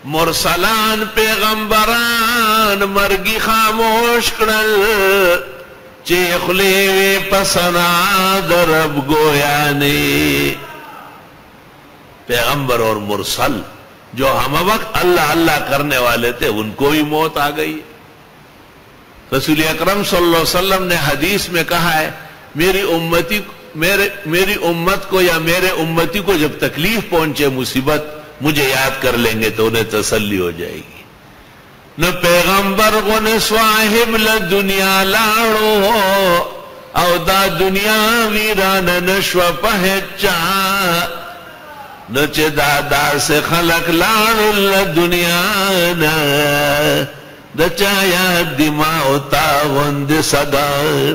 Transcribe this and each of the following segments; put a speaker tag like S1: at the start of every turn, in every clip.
S1: مرسلان پیغمبران مرگی خاموش کرل چیخلے پسنا درب گویانے. پیغمبر اور مرسل جو ہم وقت اللہ اللہ کرنے والے تھے ان کو بھی موت آ گئی. رسول اکرم صلی اللہ علیہ وسلم نے حدیث میں کہا ہے میری امت کو یا میرے امتی کو جب تکلیف پہنچے مصیبت مجھے یاد کر لیں گے تو انہیں تسلی ہو جائے گی. نہ پیغمبر کو نے صاحب دنیا لاڑو او دا دنیا ویران نشو پہچا نہ چے دادا سے خلق لاڑو دنیا نا دچایا دماغ تاغند صدا.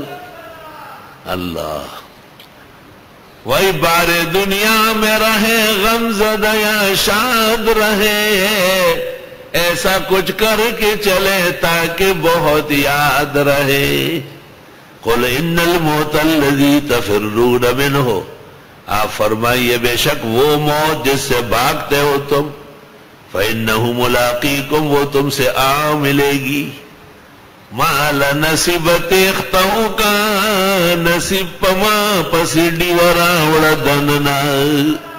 S1: اللہ وہی بار دنیا میں رہے غم زدہ یا شاد رہے ایسا کچھ کر کے چلے تاکہ بہت یاد رہے. قل ان الموت الذی تفرون منہ آپ فرمائیے بے شک وہ موت جس سے بھاگتے ہو تم فإنہ ملاقیکم وہ تم سے آ ملے گی. مال نصیبت اختہو کا نصیب پما پسی ڈیورا وڑا دننا